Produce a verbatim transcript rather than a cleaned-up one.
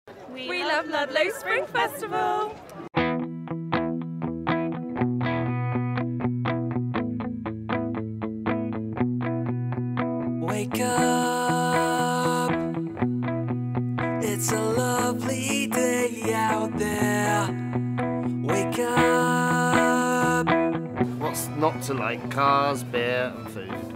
We, we love Ludlow Spring Festival! Wake up, it's a lovely day out there. Wake up. What's not to like? Cars, beer and food.